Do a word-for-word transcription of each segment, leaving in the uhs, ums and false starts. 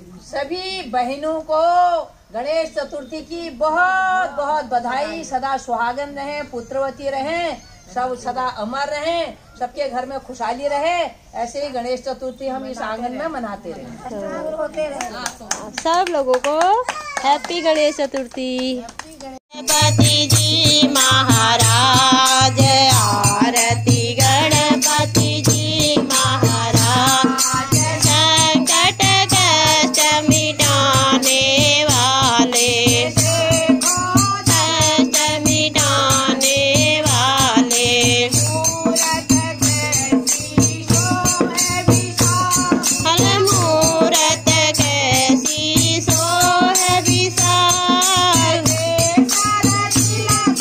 सभी बहनों को गणेश चतुर्थी की बहुत बहुत बधाई। सदा सुहागन रहे, पुत्रवती रहे, सब सदा अमर रहे, सबके घर में खुशहाली रहे। ऐसे ही गणेश चतुर्थी हम इस आंगन में मनाते रहे। सब लोगों को हैप्पी गणेश चतुर्थी। गणपति जी महाराज आरती, गणपति जी महाराज, संकट कष्ट मिटाने वाले, कष्ट मिटाने वाले, हल मूरत कैसी सोह विशाल,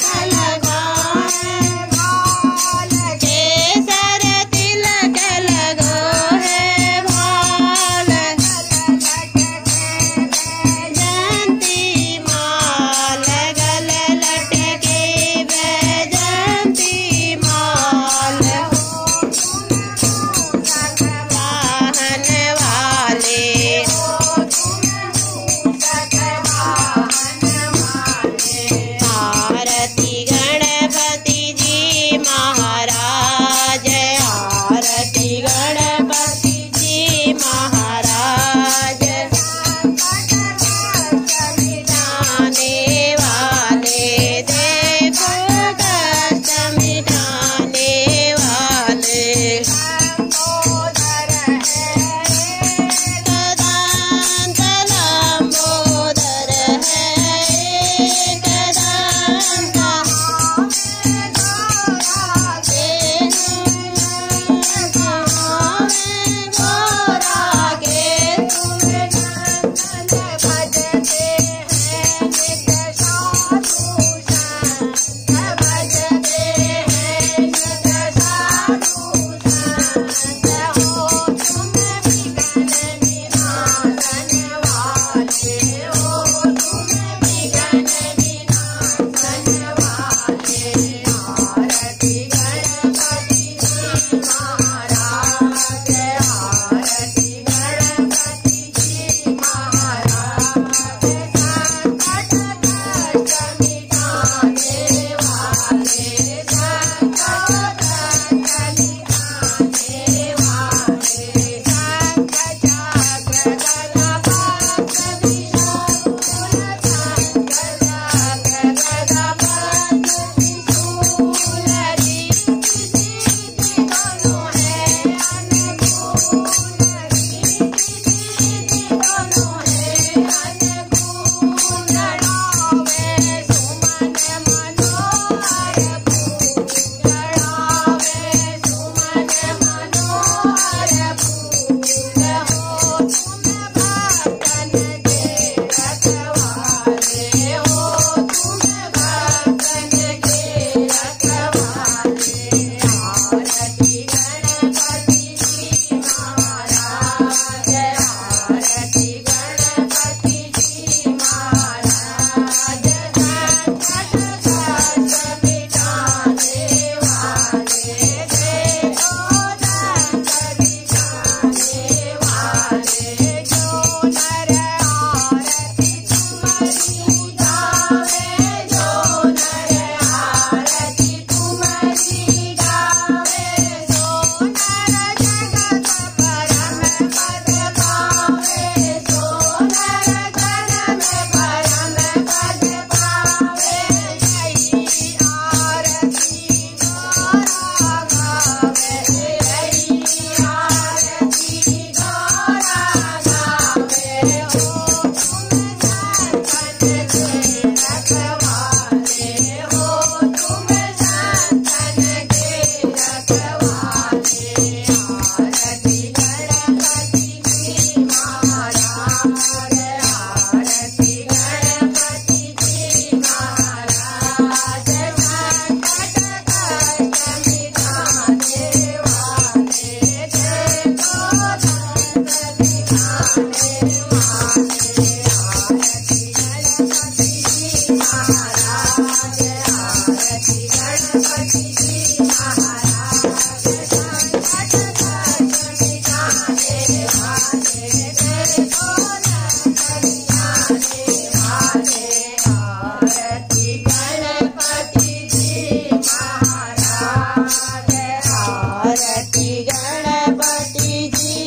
आरती गणपति जी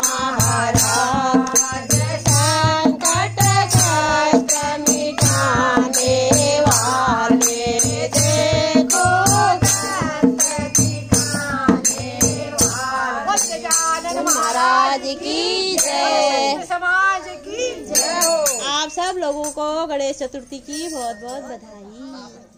महाराज, संकट कष्ट मिटाने वाले, देखो गणपति खाने वाले। गजानन महाराज की जय, समाज की जय हो। आप सब लोगों को गणेश चतुर्थी की बहुत बहुत बधाई।